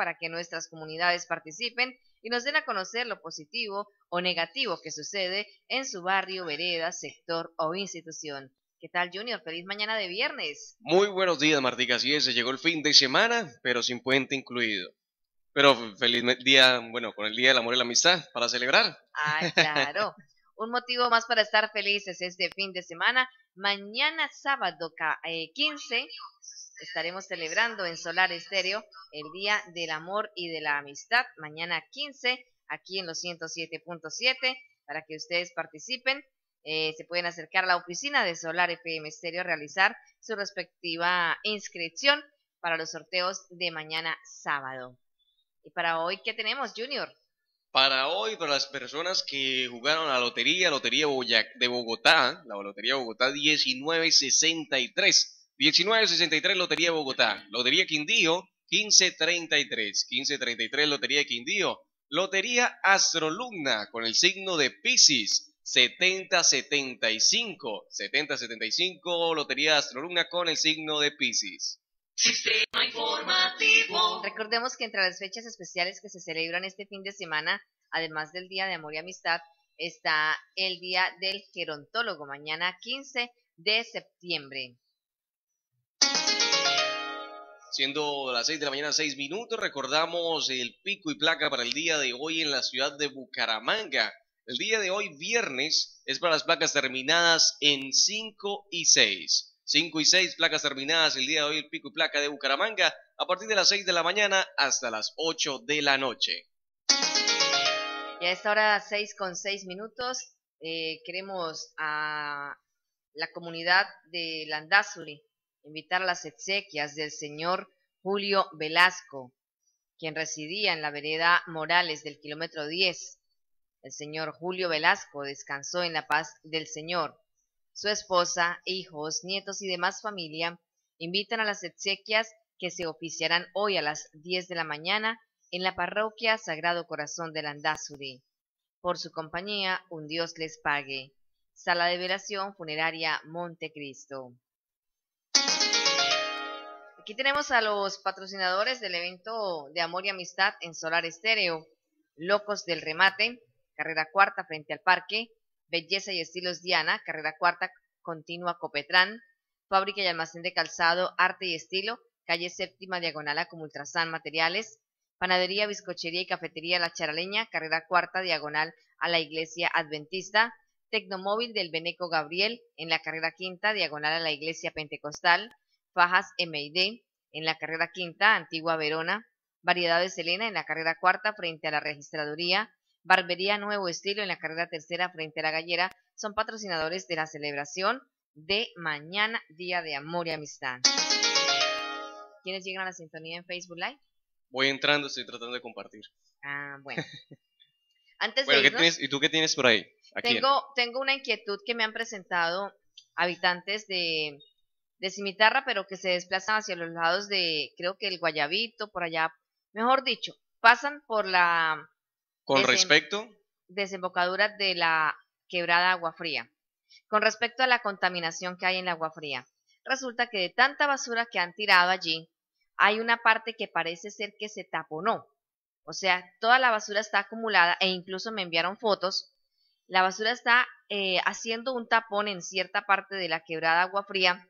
para que nuestras comunidades participen y nos den a conocer lo positivo o negativo que sucede en su barrio, vereda, sector o institución. ¿Qué tal, Junior? Feliz mañana de viernes. Muy buenos días, Martica. Así es, se llegó el fin de semana, pero sin puente incluido. Pero feliz día, bueno, con el Día del Amor y la Amistad para celebrar. Ah, claro. Un motivo más para estar felices este fin de semana. Mañana sábado 15 estaremos celebrando en Solar Estéreo el Día del Amor y de la Amistad. Mañana 15, aquí en los 107.7, para que ustedes participen. Se pueden acercar a la oficina de Solar FM Estéreo a realizar su respectiva inscripción para los sorteos de mañana sábado. Y para hoy, ¿qué tenemos, Junior? Para hoy, para las personas que jugaron a la Lotería de Bogotá, la Lotería Bogotá 1963. 1963 Lotería de Bogotá. Lotería Quindío 1533. 1533 Lotería de Quindío. Lotería Astrolugna con el signo de Piscis 7075. 7075 Lotería Astrolugna con el signo de Piscis. Sistema informativo. Recordemos que entre las fechas especiales que se celebran este fin de semana, además del Día de Amor y Amistad, está el Día del Gerontólogo, mañana 15 de septiembre. Siendo las 6 de la mañana, 6 minutos, recordamos el pico y placa para el día de hoy en la ciudad de Bucaramanga. El día de hoy, viernes, es para las placas terminadas en 5 y 6. 5 y 6 placas terminadas el día de hoy, el pico y placa de Bucaramanga, a partir de las 6 de la mañana hasta las 8 de la noche. Y a esta hora, 6:06, queremos a la comunidad de Landazuri invitar a las exequias del señor Julio Velasco, quien residía en la vereda Morales del kilómetro 10. El señor Julio Velasco descansó en la paz del Señor. Su esposa, hijos, nietos y demás familia invitan a las exequias que se oficiarán hoy a las 10 de la mañana en la parroquia Sagrado Corazón de Landazuri. Por su compañía, un Dios les pague. Sala de velación funeraria Montecristo. Aquí tenemos a los patrocinadores del evento de Amor y Amistad en Solar Estéreo. Locos del Remate, carrera cuarta frente al parque. Belleza y Estilos Diana, carrera cuarta continua Copetrán. Fábrica y almacén de calzado Arte y Estilo, calle séptima diagonal a Comultrasan Materiales. Panadería, bizcochería y cafetería La Charaleña, carrera cuarta diagonal a la Iglesia Adventista. Tecnomóvil del Beneco Gabriel, en la carrera quinta diagonal a la Iglesia Pentecostal. Fajas M&D, en la carrera quinta, Antigua Verona. Variedades Selena, en la carrera cuarta, frente a la registraduría. Barbería Nuevo Estilo, en la carrera tercera, frente a la Gallera, son patrocinadores de la celebración de mañana, Día de Amor y Amistad. ¿Quiénes llegan a la sintonía en Facebook Live? Voy entrando, estoy tratando de compartir. Ah, bueno. Antes Bueno, de irnos, ¿y tú qué tienes por ahí? tengo una inquietud que me han presentado habitantes de Cimitarra, pero que se desplazan hacia los lados de, creo que el Guayabito, por allá, mejor dicho, pasan por la Con respecto, desembocadura de la quebrada Agua Fría. Con respecto a la contaminación que hay en la Agua Fría, resulta que de tanta basura que han tirado allí, hay una parte que parece ser que se taponó. O sea, toda la basura está acumulada e incluso me enviaron fotos. La basura está haciendo un tapón en cierta parte de la quebrada Agua Fría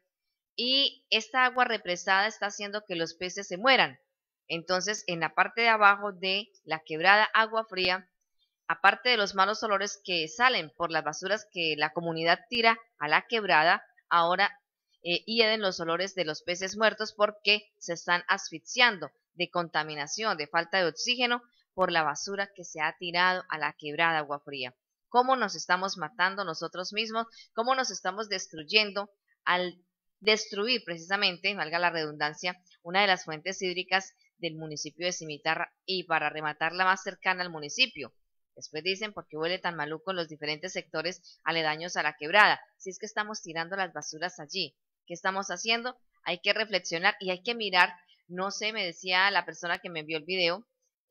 y esta agua represada está haciendo que los peces se mueran. Entonces, en la parte de abajo de la quebrada Agua Fría, aparte de los malos olores que salen por las basuras que la comunidad tira a la quebrada, ahora hieden los olores de los peces muertos porque se están asfixiando de contaminación, de falta de oxígeno por la basura que se ha tirado a la quebrada Agua Fría. ¿Cómo nos estamos matando nosotros mismos? ¿Cómo nos estamos destruyendo al destruir precisamente, valga la redundancia, una de las fuentes hídricas del municipio de Cimitarra y para rematar la más cercana al municipio? Después dicen, ¿por qué huele tan maluco en los diferentes sectores aledaños a la quebrada? Si es que estamos tirando las basuras allí. ¿Qué estamos haciendo? Hay que reflexionar y hay que mirar. No sé, me decía la persona que me envió el video,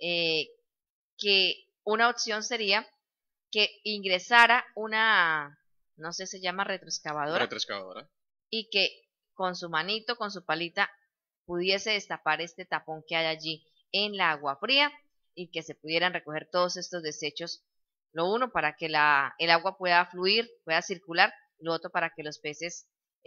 que una opción sería que ingresara una, no sé, se llama retroexcavadora. Y que con su manito, con su palita, pudiese destapar este tapón que hay allí en la agua fría y que se pudieran recoger todos estos desechos. Lo uno, para que el agua pueda fluir, pueda circular, lo otro para que los peces,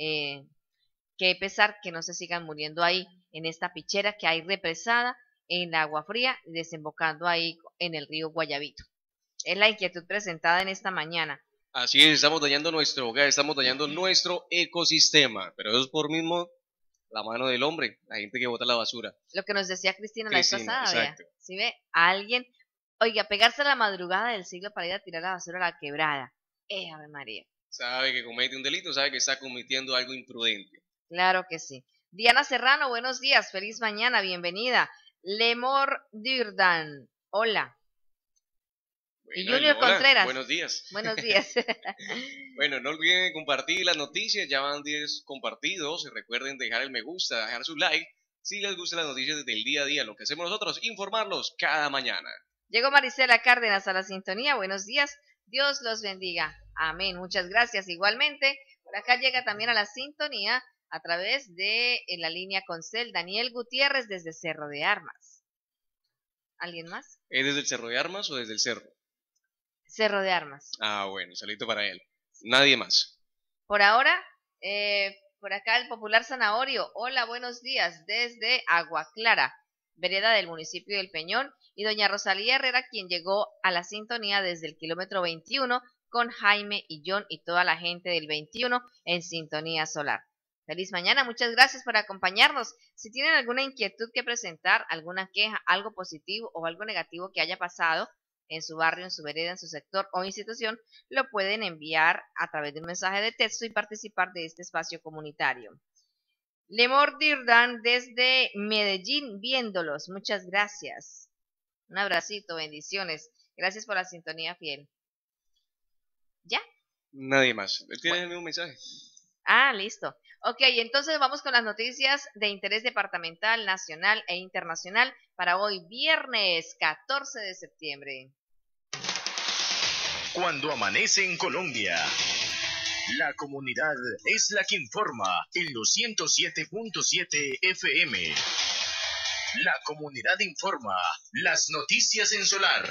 que pesar que no se sigan muriendo ahí en esta pichera que hay represada en la agua fría, desembocando ahí en el río Guayabito. Es la inquietud presentada en esta mañana. Así es, estamos dañando nuestro hogar, estamos dañando nuestro ecosistema, pero eso es por mismo la mano del hombre, la gente que bota la basura. Lo que nos decía Cristina la vez pasada, exacto. vea. ¿Sí ve? A alguien, oiga, pegarse a la madrugada del siglo para ir a tirar la basura a la quebrada. Ave María. Sabe que comete un delito, sabe que está cometiendo algo imprudente. Claro que sí. Diana Serrano, buenos días, feliz mañana, bienvenida. Lemor Dirdan, hola. Bueno, Y Junior hola, Contreras. buenos días. Buenos días. Bueno, no olviden compartir las noticias, ya van 10 compartidos. Recuerden dejar el me gusta, dejar su like. Si les gustan las noticias desde el día a día, lo que hacemos nosotros, informarlos cada mañana. Llegó Marisela Cárdenas a la sintonía, buenos días, Dios los bendiga. Amén, muchas gracias. Igualmente, por acá llega también a la sintonía a través de la línea Concel Daniel Gutiérrez desde Cerro de Armas. ¿Alguien más? ¿Es desde el Cerro de Armas o desde el cerro? Cerro de Armas. Ah, bueno, saludito para él. Nadie más. Por ahora, por acá el popular Zanahorio. Hola, buenos días, desde Agua Clara, vereda del municipio del Peñón. Y doña Rosalía Herrera, quien llegó a la sintonía desde el kilómetro 21 con Jaime y John y toda la gente del 21 en sintonía solar. Feliz mañana, muchas gracias por acompañarnos. Si tienen alguna inquietud que presentar, alguna queja, algo positivo o algo negativo que haya pasado en su barrio, en su vereda, en su sector o institución, lo pueden enviar a través de un mensaje de texto y participar de este espacio comunitario. Lemor Dirdan desde Medellín, viéndolos. Muchas gracias. Un abracito, bendiciones. Gracias por la sintonía fiel. ¿Ya? Nadie más. ¿Tienes el mismo mensaje? Ah, listo. Ok, entonces vamos con las noticias de interés departamental, nacional e internacional para hoy, viernes 14 de septiembre. Cuando amanece en Colombia, la comunidad es la que informa en los 107.7 FM. La comunidad informa, las noticias en Solar.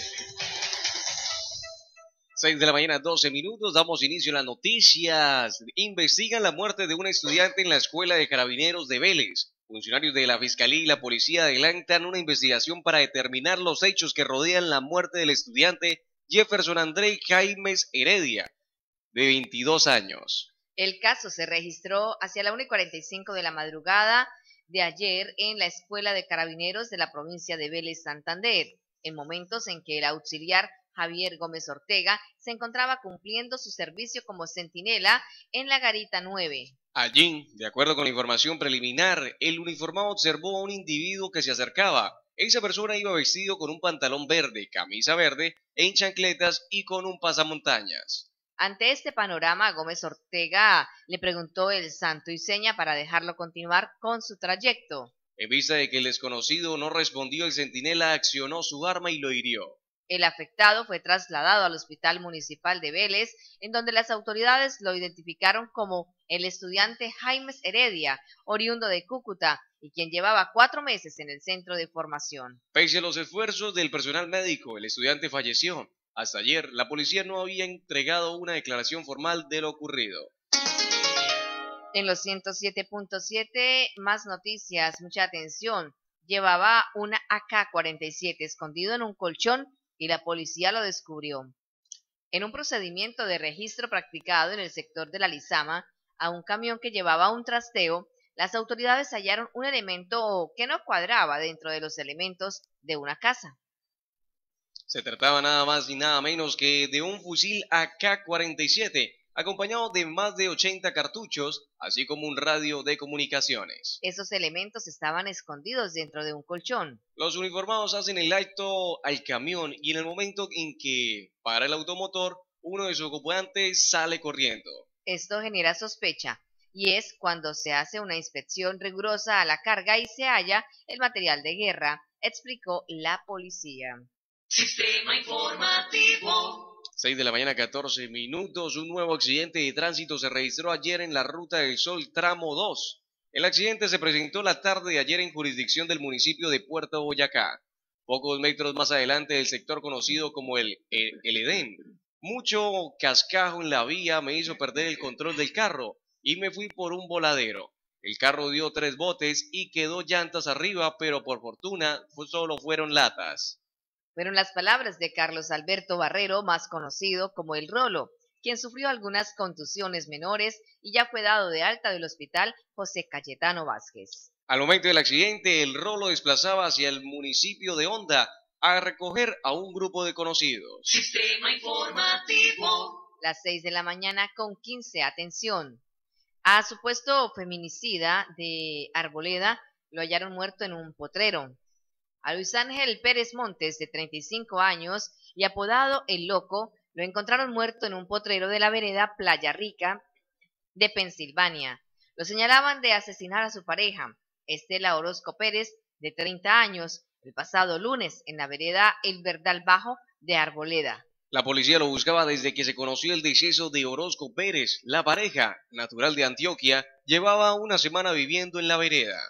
6 de la mañana, 12 minutos, damos inicio a las noticias. Investigan la muerte de un estudiante en la Escuela de Carabineros de Vélez. Funcionarios de la Fiscalía y la Policía adelantan una investigación para determinar los hechos que rodean la muerte del estudiante Jefferson André Jaimes Heredia, de 22 años. El caso se registró hacia la 1:45 de la madrugada de ayer en la Escuela de Carabineros de la provincia de Vélez, Santander, en momentos en que el auxiliar Javier Gómez Ortega se encontraba cumpliendo su servicio como centinela en la Garita 9. Allí, de acuerdo con la información preliminar, el uniformado observó a un individuo que se acercaba. Esa persona iba vestido con un pantalón verde, camisa verde, en chancletas y con un pasamontañas. Ante este panorama, Gómez Ortega le preguntó el santo y seña para dejarlo continuar con su trayecto. En vista de que el desconocido no respondió, el centinela accionó su arma y lo hirió. El afectado fue trasladado al Hospital Municipal de Vélez, en donde las autoridades lo identificaron como el estudiante Jaimes Heredia, oriundo de Cúcuta, y quien llevaba 4 meses en el centro de formación. Pese a los esfuerzos del personal médico, el estudiante falleció. Hasta ayer, la policía no había entregado una declaración formal de lo ocurrido. En los 107.7, más noticias, mucha atención. Llevaba una AK-47 escondido en un colchón y la policía lo descubrió. En un procedimiento de registro practicado en el sector de la Lizama, a un camión que llevaba un trasteo, las autoridades hallaron un elemento que no cuadraba dentro de los elementos de una casa. Se trataba nada más y nada menos que de un fusil AK-47, acompañado de más de 80 cartuchos, así como un radio de comunicaciones. Esos elementos estaban escondidos dentro de un colchón. Los uniformados hacen el alto al camión y en el momento en que para el automotor, uno de sus ocupantes sale corriendo. Esto genera sospecha, y es cuando se hace una inspección rigurosa a la carga y se halla el material de guerra, explicó la policía. Sistema informativo. 6 de la mañana, 14 minutos. Un nuevo accidente de tránsito se registró ayer en la Ruta del Sol, tramo 2. El accidente se presentó la tarde de ayer en jurisdicción del municipio de Puerto Boyacá, pocos metros más adelante del sector conocido como el Edén. Mucho cascajo en la vía me hizo perder el control del carro y me fui por un voladero. El carro dio 3 botes y quedó llantas arriba, pero por fortuna solo fueron latas. Fueron las palabras de Carlos Alberto Barrero, más conocido como El Rolo, quien sufrió algunas contusiones menores y ya fue dado de alta del hospital José Cayetano Vázquez. Al momento del accidente, el Rolo desplazaba hacia el municipio de Honda a recoger a un grupo de conocidos. Sistema informativo. Las 6 de la mañana con 15, atención. A supuesto feminicida de Arboleda lo hallaron muerto en un potrero. A Luis Ángel Pérez Montes, de 35 años, y apodado El Loco, lo encontraron muerto en un potrero de la vereda Playa Rica de Pensilvania. Lo señalaban de asesinar a su pareja, Estela Orozco Pérez, de 30 años, el pasado lunes en la vereda El Verdal Bajo de Arboleda. La policía lo buscaba desde que se conoció el deceso de Orozco Pérez. La pareja, natural de Antioquia, llevaba una semana viviendo en la vereda.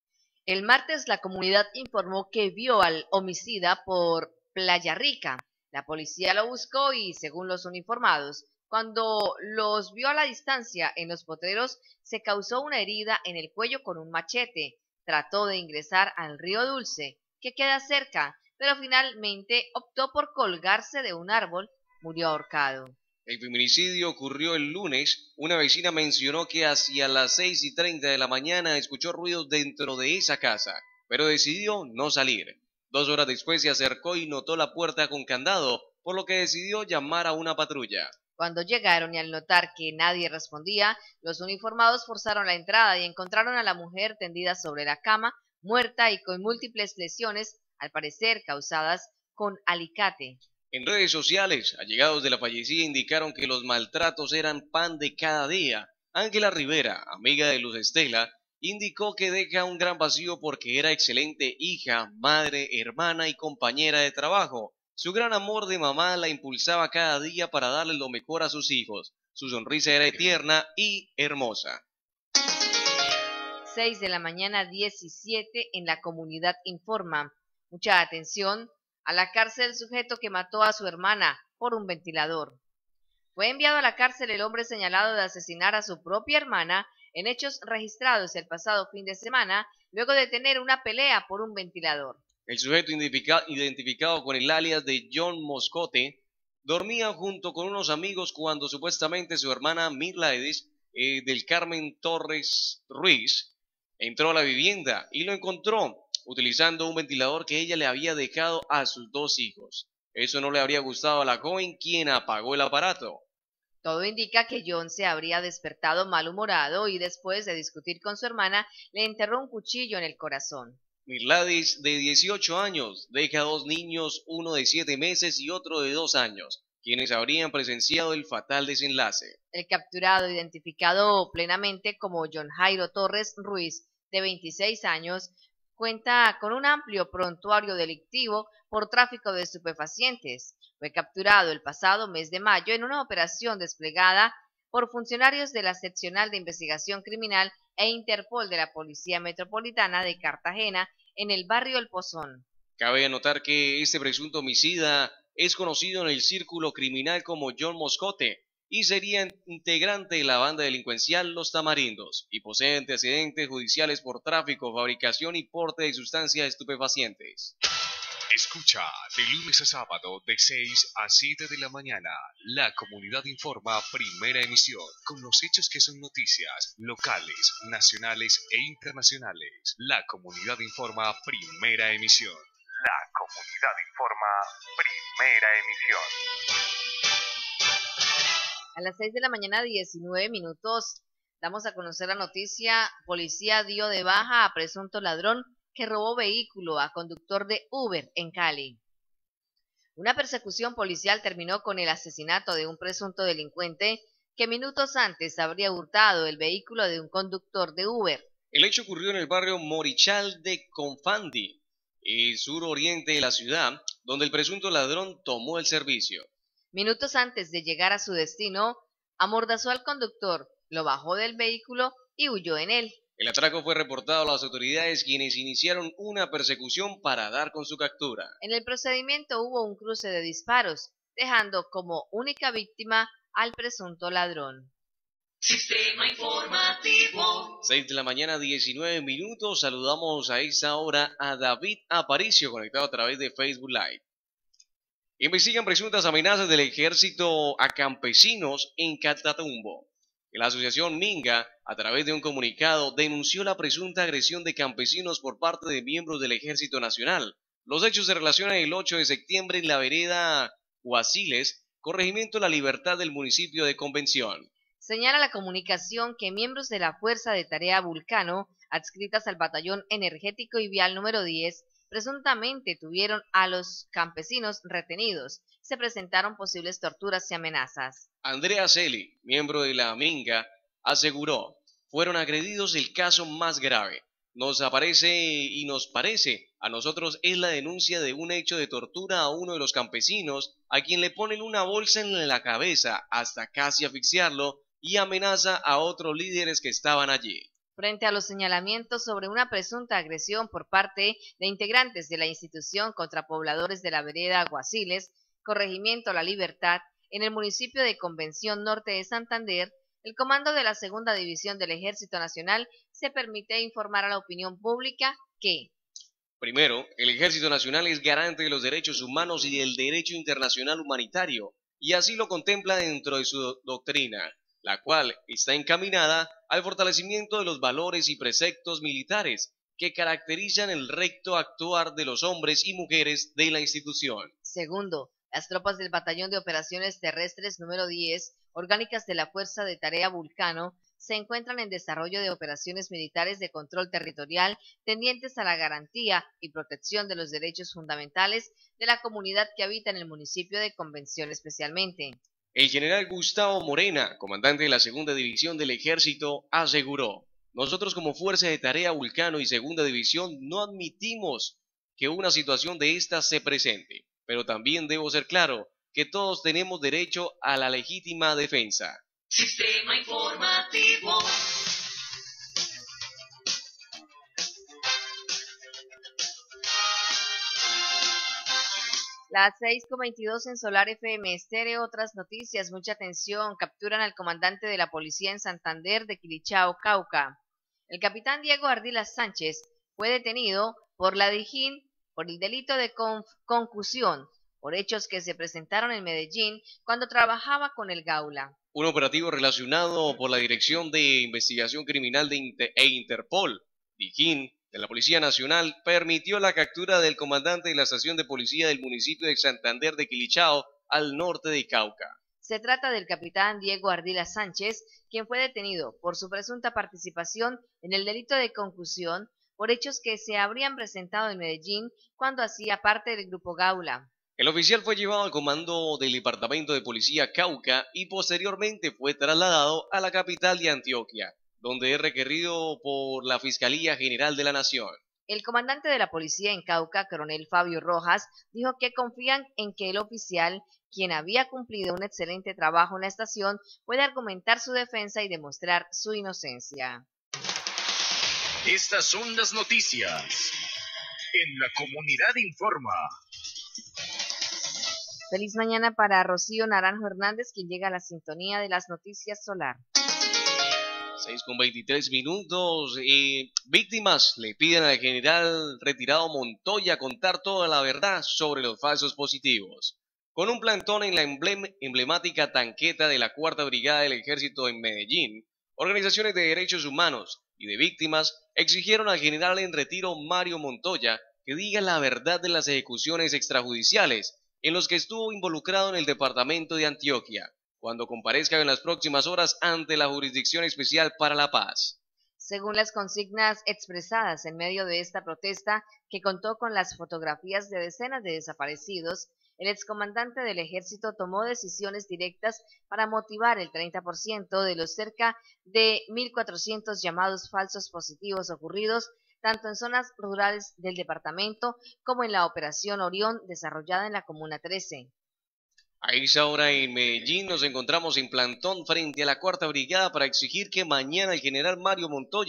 El martes la comunidad informó que vio al homicida por Playa Rica. La policía lo buscó y, según los uniformados, cuando los vio a la distancia en los potreros, se causó una herida en el cuello con un machete. Trató de ingresar al río Dulce, que queda cerca, pero finalmente optó por colgarse de un árbol. Murió ahorcado. El feminicidio ocurrió el lunes. Una vecina mencionó que hacia las 6:30 de la mañana escuchó ruidos dentro de esa casa, pero decidió no salir. 2 horas después se acercó y notó la puerta con candado, por lo que decidió llamar a una patrulla. Cuando llegaron y al notar que nadie respondía, los uniformados forzaron la entrada y encontraron a la mujer tendida sobre la cama, muerta y con múltiples lesiones, al parecer causadas con alicate. En redes sociales, allegados de la fallecida indicaron que los maltratos eran pan de cada día. Ángela Rivera, amiga de Luz Estela, indicó que deja un gran vacío porque era excelente hija, madre, hermana y compañera de trabajo. Su gran amor de mamá la impulsaba cada día para darle lo mejor a sus hijos. Su sonrisa era tierna y hermosa. 6 de la mañana 17 en la comunidad informa. Mucha atención. A la cárcel el sujeto que mató a su hermana por un ventilador. Fue enviado a la cárcel el hombre señalado de asesinar a su propia hermana en hechos registrados el pasado fin de semana, luego de tener una pelea por un ventilador. El sujeto identificado con el alias de John Moscote dormía junto con unos amigos cuando supuestamente su hermana Mirla Edis del Carmen Torres Ruiz entró a la vivienda y lo encontró utilizando un ventilador que ella le había dejado a sus 2 hijos. Eso no le habría gustado a la joven, quien apagó el aparato. Todo indica que John se habría despertado malhumorado y después de discutir con su hermana le enterró un cuchillo en el corazón. Mirladis, de 18 años, deja 2 niños, uno de 7 meses y otro de 2 años, quienes habrían presenciado el fatal desenlace. El capturado, identificado plenamente como John Jairo Torres Ruiz, de 26 años, cuenta con un amplio prontuario delictivo por tráfico de estupefacientes. Fue capturado el pasado mes de mayo en una operación desplegada por funcionarios de la Seccional de Investigación Criminal e Interpol de la Policía Metropolitana de Cartagena en el barrio El Pozón. Cabe anotar que este presunto homicida es conocido en el círculo criminal como John Moscote y sería integrante de la banda delincuencial Los Tamarindos y posee antecedentes judiciales por tráfico, fabricación y porte de sustancias estupefacientes. Escucha de lunes a sábado de 6 a 7 de la mañana. La Comunidad Informa, primera emisión, con los hechos que son noticias locales, nacionales e internacionales. La Comunidad Informa, primera emisión. La Comunidad Informa, primera emisión. A las 6 de la mañana 19 minutos damos a conocer la noticia. Policía dio de baja a presunto ladrón que robó vehículo a conductor de Uber en Cali. Una persecución policial terminó con el asesinato de un presunto delincuente que minutos antes habría hurtado el vehículo de un conductor de Uber. El hecho ocurrió en el barrio Morichal de Confandi, el suroriente de la ciudad, donde el presunto ladrón tomó el servicio. Minutos antes de llegar a su destino, amordazó al conductor, lo bajó del vehículo y huyó en él. El atraco fue reportado a las autoridades, quienes iniciaron una persecución para dar con su captura. En el procedimiento hubo un cruce de disparos, dejando como única víctima al presunto ladrón. Sistema informativo. 6 de la mañana, 19 minutos. Saludamos a esta hora a David Aparicio, conectado a través de Facebook Live. Investigan presuntas amenazas del ejército a campesinos en Catatumbo. La asociación Minga, a través de un comunicado, denunció la presunta agresión de campesinos por parte de miembros del Ejército Nacional. Los hechos se relacionan el 8 de septiembre en la vereda Huasiles, corregimiento La Libertad del municipio de Convención. Señala la comunicación que miembros de la Fuerza de Tarea Vulcano, adscritas al Batallón Energético y Vial número 10, presuntamente tuvieron a los campesinos retenidos. Se presentaron posibles torturas y amenazas. Andrea Celi, miembro de la Minga, aseguró: fueron agredidos el caso más grave. Nos parece a nosotros es la denuncia de un hecho de tortura a uno de los campesinos, a quien le ponen una bolsa en la cabeza hasta casi asfixiarlo y amenaza a otros líderes que estaban allí. Frente a los señalamientos sobre una presunta agresión por parte de integrantes de la institución contra pobladores de la vereda Guasiles, corregimiento La Libertad, en el municipio de Convención Norte de Santander, el comando de la Segunda División del Ejército Nacional se permite informar a la opinión pública que: primero, el Ejército Nacional es garante de los derechos humanos y del derecho internacional humanitario, y así lo contempla dentro de su doctrina, la cual está encaminada al fortalecimiento de los valores y preceptos militares que caracterizan el recto actuar de los hombres y mujeres de la institución. Segundo, las tropas del Batallón de Operaciones Terrestres número 10, orgánicas de la Fuerza de Tarea Vulcano, se encuentran en desarrollo de operaciones militares de control territorial tendientes a la garantía y protección de los derechos fundamentales de la comunidad que habita en el municipio de Convención especialmente. El general Gustavo Morena, comandante de la Segunda División del Ejército, aseguró: nosotros como Fuerza de Tarea Vulcano y Segunda División no admitimos que una situación de esta se presente, pero también debo ser claro que todos tenemos derecho a la legítima defensa. Sistema informativo. Las 6:22 en Solar FM Estéreo. Otras noticias, mucha atención. Capturan al comandante de la policía en Santander de Quilichao, Cauca. El capitán Diego Ardila Sánchez fue detenido por la DIJÍN por el delito de concusión, por hechos que se presentaron en Medellín cuando trabajaba con el Gaula. Un operativo relacionado por la Dirección de Investigación Criminal e Interpol, DIJÍN, de la Policía Nacional, permitió la captura del comandante de la estación de policía del municipio de Santander de Quilichao, al norte de Cauca. Se trata del capitán Diego Ardila Sánchez, quien fue detenido por su presunta participación en el delito de concusión por hechos que se habrían presentado en Medellín cuando hacía parte del Grupo Gaula. El oficial fue llevado al comando del Departamento de Policía Cauca y posteriormente fue trasladado a la capital de Antioquia, donde es requerido por la Fiscalía General de la Nación. El comandante de la policía en Cauca, coronel Fabio Rojas, dijo que confían en que el oficial, quien había cumplido un excelente trabajo en la estación, puede argumentar su defensa y demostrar su inocencia. Estas son las noticias en La Comunidad Informa. Feliz mañana para Rocío Naranjo Hernández, quien llega a la sintonía de las noticias Solar. 6:23 minutos. Víctimas le piden al general retirado Montoya contar toda la verdad sobre los falsos positivos. Con un plantón en la emblemática tanqueta de la Cuarta Brigada del Ejército en Medellín, organizaciones de derechos humanos y de víctimas exigieron al general en retiro Mario Montoya que diga la verdad de las ejecuciones extrajudiciales en los que estuvo involucrado en el departamento de Antioquia, cuando comparezca en las próximas horas ante la Jurisdicción Especial para la Paz. Según las consignas expresadas en medio de esta protesta, que contó con las fotografías de decenas de desaparecidos, el excomandante del ejército tomó decisiones directas para motivar el 30% de los cerca de 1.400 llamados falsos positivos ocurridos tanto en zonas rurales del departamento como en la Operación Orión desarrollada en la Comuna 13. A esa hora en Medellín nos encontramos en plantón frente a la Cuarta Brigada para exigir que mañana el general Mario Montoya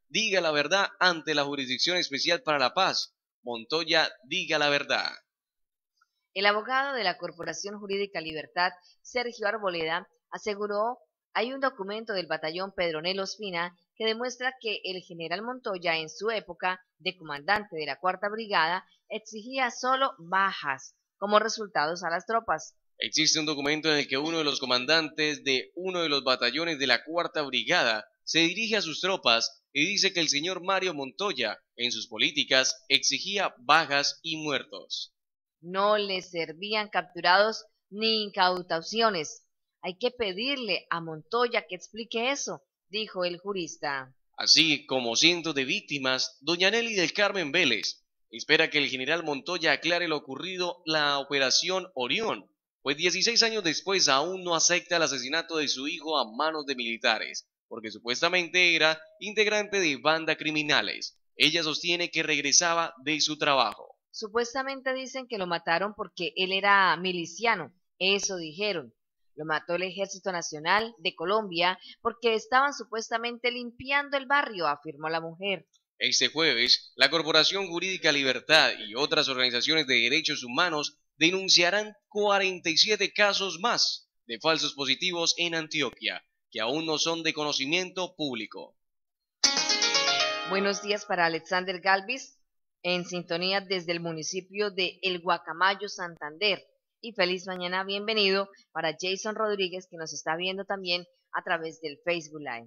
diga la verdad ante la Jurisdicción Especial para la Paz. Montoya, diga la verdad. El abogado de la Corporación Jurídica Libertad, Sergio Arboleda, aseguró hay un documento del batallón Pedronel Ospina que demuestra que el general Montoya en su época de comandante de la Cuarta Brigada exigía solo bajas como resultados a las tropas. Existe un documento en el que uno de los comandantes de uno de los batallones de la Cuarta Brigada se dirige a sus tropas y dice que el señor Mario Montoya, en sus políticas, exigía bajas y muertos. No les servían capturados ni incautaciones. Hay que pedirle a Montoya que explique eso, dijo el jurista. Así como cientos de víctimas, doña Nelly del Carmen Vélez espera que el general Montoya aclare lo ocurrido la Operación Orión, pues 16 años después aún no acepta el asesinato de su hijo a manos de militares, porque supuestamente era integrante de bandas criminales. Ella sostiene que regresaba de su trabajo. Supuestamente dicen que lo mataron porque él era miliciano, eso dijeron. Lo mató el Ejército Nacional de Colombia porque estaban supuestamente limpiando el barrio, afirmó la mujer. Este jueves, la Corporación Jurídica Libertad y otras organizaciones de derechos humanos denunciarán 47 casos más de falsos positivos en Antioquia, que aún no son de conocimiento público. Buenos días para Alexander Galvis, en sintonía desde el municipio de El Guacamayo, Santander. Y feliz mañana, bienvenido para Jason Rodríguez, que nos está viendo también a través del Facebook Live.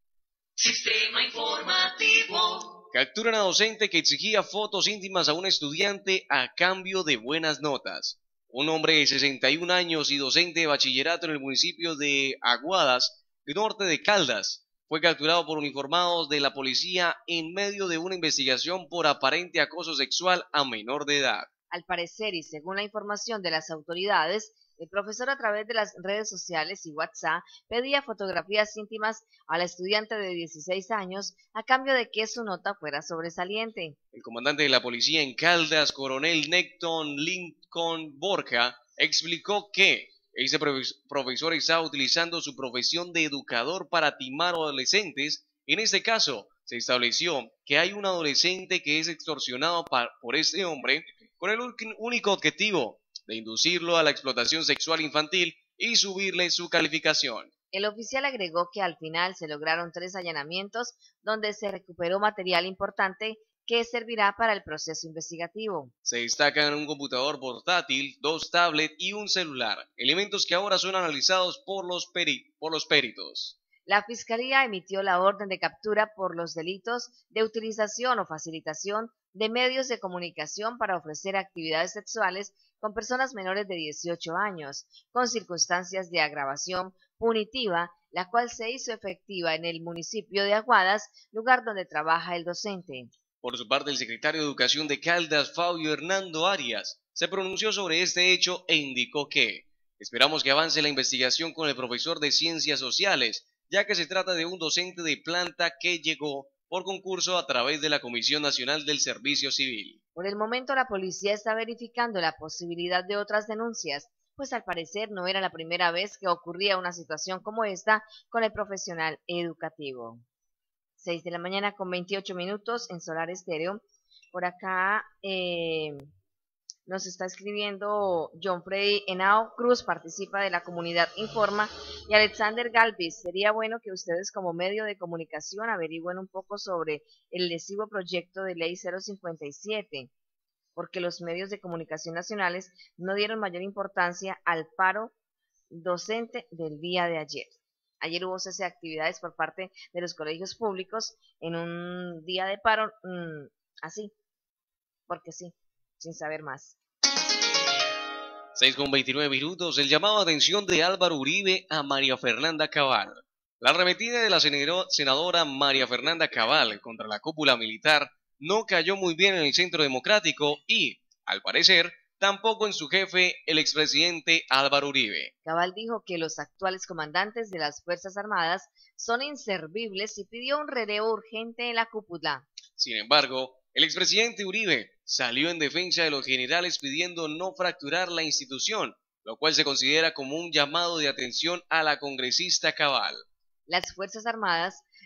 Sistema informativo. Capturan a docente que exigía fotos íntimas a un estudiante a cambio de buenas notas. Un hombre de 61 años y docente de bachillerato en el municipio de Aguadas, norte de Caldas, fue capturado por uniformados de la policía en medio de una investigación por aparente acoso sexual a menor de edad. Al parecer, y según la información de las autoridades, el profesor a través de las redes sociales y WhatsApp pedía fotografías íntimas a la estudiante de 16 años a cambio de que su nota fuera sobresaliente. El comandante de la policía en Caldas, coronel Necton Lincoln Borja, explicó que este profesor estaba utilizando su profesión de educador para timar a adolescentes. En este caso, se estableció que hay un adolescente que es extorsionado por este hombre con el único objetivo de inducirlo a la explotación sexual infantil y subirle su calificación. El oficial agregó que al final se lograron 3 allanamientos donde se recuperó material importante que servirá para el proceso investigativo. Se destacan un computador portátil, 2 tablets y un celular, elementos que ahora son analizados por los peritos. La Fiscalía emitió la orden de captura por los delitos de utilización o facilitación de medios de comunicación para ofrecer actividades sexuales con personas menores de 18 años, con circunstancias de agravación punitiva, la cual se hizo efectiva en el municipio de Aguadas, lugar donde trabaja el docente. Por su parte, el secretario de Educación de Caldas, Fabio Hernando Arias, se pronunció sobre este hecho e indicó que esperamos que avance la investigación con el profesor de Ciencias Sociales, ya que se trata de un docente de planta que llegó por concurso a través de la Comisión Nacional del Servicio Civil. Por el momento la policía está verificando la posibilidad de otras denuncias, pues al parecer no era la primera vez que ocurría una situación como esta con el profesional educativo. 6 de la mañana con 28 minutos en Solar Estéreo. Por acá nos está escribiendo John Freddy Henao Cruz, participa de la comunidad Informa, y Alexander Galvis, sería bueno que ustedes como medio de comunicación averigüen un poco sobre el lesivo proyecto de ley 057, porque los medios de comunicación nacionales no dieron mayor importancia al paro docente del día de ayer. Ayer hubo cese de actividades por parte de los colegios públicos en un día de paro, así, porque sí, sin saber más. 6:29 minutos, el llamado de atención de Álvaro Uribe a María Fernanda Cabal. La arremetida de la senadora María Fernanda Cabal contra la cúpula militar no cayó muy bien en el Centro Democrático y, al parecer, tampoco en su jefe, el expresidente Álvaro Uribe. Cabal dijo que los actuales comandantes de las Fuerzas Armadas son inservibles y pidió un relevo urgente en la cúpula. Sin embargo, el expresidente Uribe salió en defensa de los generales pidiendo no fracturar la institución, lo cual se considera como un llamado de atención a la congresista Cabal. Las Fuerzas Armadas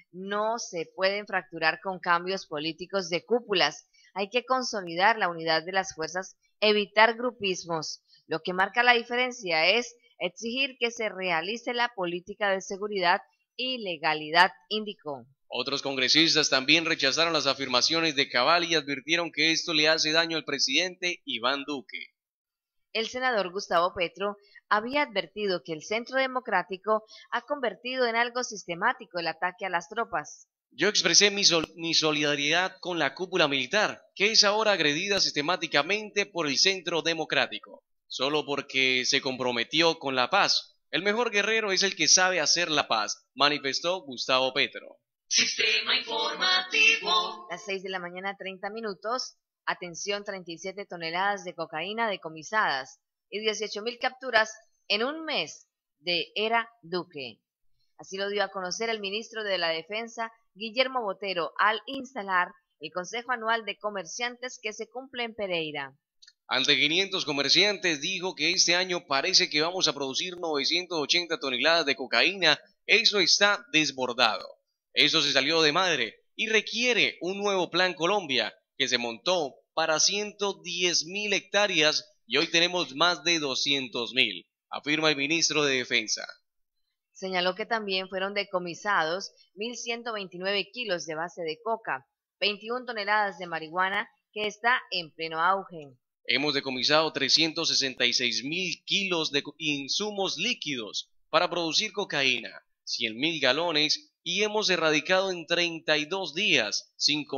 no se pueden fracturar con cambios políticos de cúpulas. Hay que consolidar la unidad de las fuerzas, evitar grupismos. Lo que marca la diferencia es exigir que se realice la política de seguridad y legalidad, indicó. Otros congresistas también rechazaron las afirmaciones de Cabal y advirtieron que esto le hace daño al presidente Iván Duque. El senador Gustavo Petro había advertido que el Centro Democrático ha convertido en algo sistemático el ataque a las tropas. Yo expresé mi solidaridad con la cúpula militar, que es ahora agredida sistemáticamente por el Centro Democrático, solo porque se comprometió con la paz. El mejor guerrero es el que sabe hacer la paz, manifestó Gustavo Petro. Sistema informativo. Las 6 de la mañana, 30 minutos. Atención, 37 toneladas de cocaína decomisadas y 18.000 capturas en un mes de era Duque. Así lo dio a conocer el ministro de la Defensa, Guillermo Botero, al instalar el Consejo Anual de Comerciantes que se cumple en Pereira. Ante 500 comerciantes dijo que este año parece que vamos a producir 980 toneladas de cocaína. Eso está desbordado. Eso se salió de madre y requiere un nuevo Plan Colombia que se montó para 110.000 hectáreas y hoy tenemos más de 200.000, afirma el ministro de Defensa. Señaló que también fueron decomisados 1.129 kilos de base de coca, 21 toneladas de marihuana que está en pleno auge. Hemos decomisado 366.000 kilos de insumos líquidos para producir cocaína, 100.000 galones y hemos erradicado en 32 días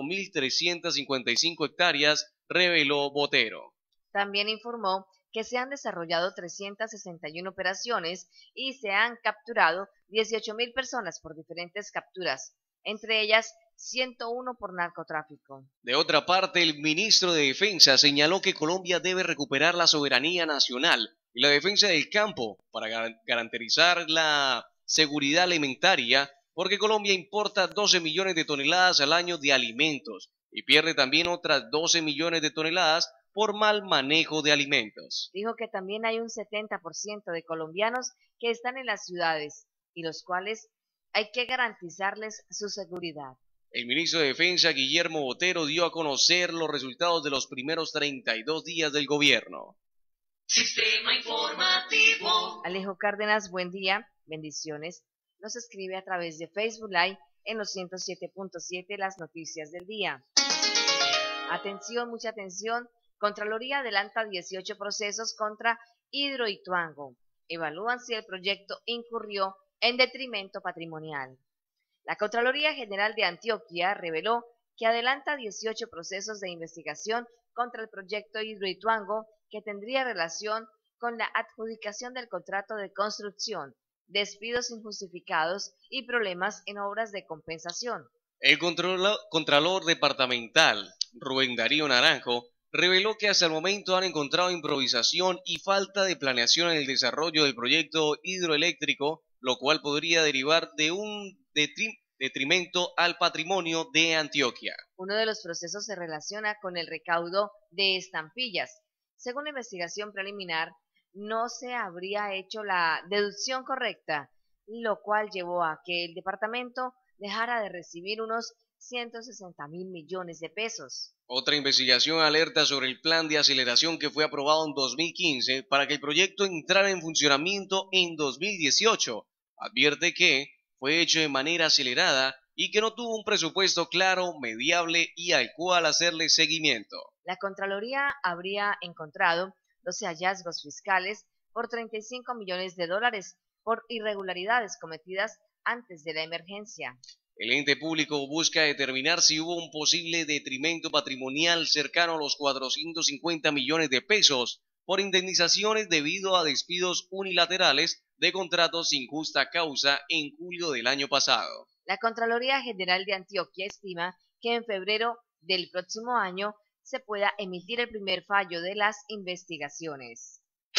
5.355 hectáreas, reveló Botero. También informó que se han desarrollado 361 operaciones y se han capturado 18.000 personas por diferentes capturas, entre ellas 101 por narcotráfico. De otra parte, el ministro de Defensa señaló que Colombia debe recuperar la soberanía nacional y la defensa del campo para garantizar la seguridad alimentaria, porque Colombia importa 12 millones de toneladas al año de alimentos y pierde también otras 12 millones de toneladas por mal manejo de alimentos. Dijo que también hay un 70% de colombianos que están en las ciudades y los cuales hay que garantizarles su seguridad. El ministro de Defensa, Guillermo Botero, dio a conocer los resultados de los primeros 32 días del gobierno. Sistema informativo. Alejo Cárdenas, buen día, bendiciones. Nos escribe a través de Facebook Live en los 107.7 las noticias del día. Atención, mucha atención. Contraloría adelanta 18 procesos contra Hidroituango. Evalúan si el proyecto incurrió en detrimento patrimonial. La Contraloría General de Antioquia reveló que adelanta 18 procesos de investigación contra el proyecto Hidroituango que tendría relación con la adjudicación del contrato de construcción, despidos injustificados y problemas en obras de compensación. El Contralor Departamental, Rubén Darío Naranjo, reveló que hasta el momento han encontrado improvisación y falta de planeación en el desarrollo del proyecto hidroeléctrico, lo cual podría derivar de un detrimento al patrimonio de Antioquia. Uno de los procesos se relaciona con el recaudo de estampillas. Según la investigación preliminar, no se habría hecho la deducción correcta, lo cual llevó a que el departamento dejara de recibir unos 160.000 millones de pesos. Otra investigación alerta sobre el plan de aceleración que fue aprobado en 2015 para que el proyecto entrara en funcionamiento en 2018. Advierte que fue hecho de manera acelerada y que no tuvo un presupuesto claro, medible y al cual hacerle seguimiento. La Contraloría habría encontrado 12 hallazgos fiscales por 35 millones de dólares por irregularidades cometidas antes de la emergencia. El ente público busca determinar si hubo un posible detrimento patrimonial cercano a los 450 millones de pesos por indemnizaciones debido a despidos unilaterales de contratos sin justa causa en julio del año pasado. La Contraloría General de Antioquia estima que en febrero del próximo año se pueda emitir el primer fallo de las investigaciones.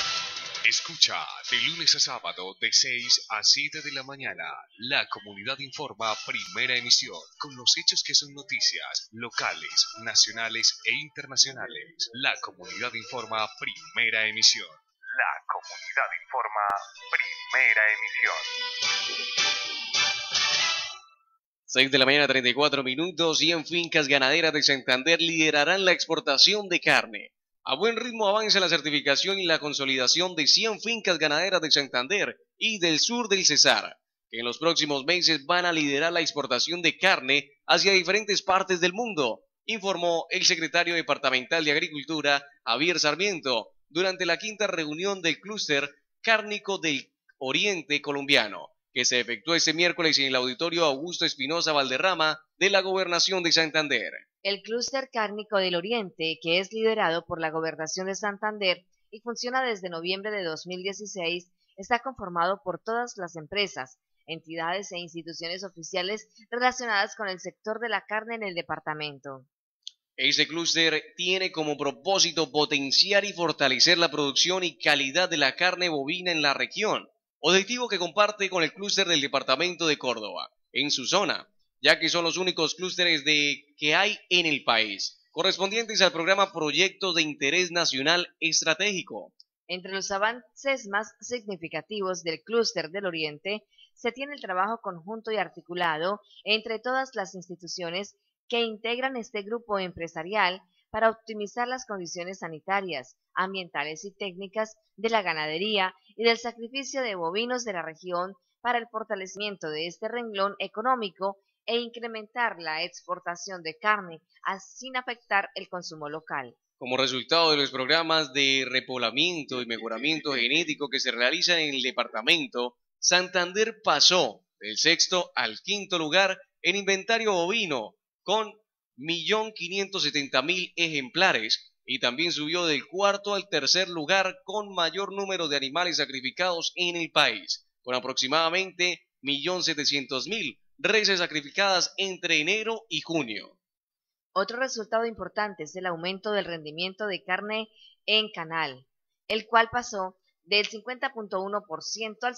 Escucha de lunes a sábado de 6 a 7 de la mañana. La Comunidad Informa, primera emisión, con los hechos que son noticias locales, nacionales e internacionales. La Comunidad Informa, primera emisión. La Comunidad Informa, primera emisión. 6 de la mañana, 34 minutos. 100 fincas ganaderas de Santander liderarán la exportación de carne. A buen ritmo avanza la certificación y la consolidación de 100 fincas ganaderas de Santander y del sur del Cesar, que en los próximos meses van a liderar la exportación de carne hacia diferentes partes del mundo, informó el secretario departamental de Agricultura, Javier Sarmiento, durante la quinta reunión del clúster cárnico del Oriente colombiano, que se efectuó este miércoles en el Auditorio Augusto Espinosa Valderrama de la Gobernación de Santander. El clúster cárnico del Oriente, que es liderado por la Gobernación de Santander y funciona desde noviembre de 2016, está conformado por todas las empresas, entidades e instituciones oficiales relacionadas con el sector de la carne en el departamento. Este clúster tiene como propósito potenciar y fortalecer la producción y calidad de la carne bovina en la región, objetivo que comparte con el clúster del departamento de Córdoba, en su zona, ya que son los únicos clústeres que hay en el país, correspondientes al programa Proyectos de Interés Nacional Estratégico. Entre los avances más significativos del clúster del Oriente se tiene el trabajo conjunto y articulado entre todas las instituciones que integran este grupo empresarial para optimizar las condiciones sanitarias, ambientales y técnicas de la ganadería y del sacrificio de bovinos de la región para el fortalecimiento de este renglón económico e incrementar la exportación de carne, sin afectar el consumo local. Como resultado de los programas de repoblamiento y mejoramiento genético que se realizan en el departamento, Santander pasó del sexto al quinto lugar en inventario bovino, con 1.570.000 ejemplares, y también subió del cuarto al tercer lugar con mayor número de animales sacrificados en el país, con aproximadamente 1.700.000 reses sacrificadas entre enero y junio. Otro resultado importante es el aumento del rendimiento de carne en canal, el cual pasó del 50.1% al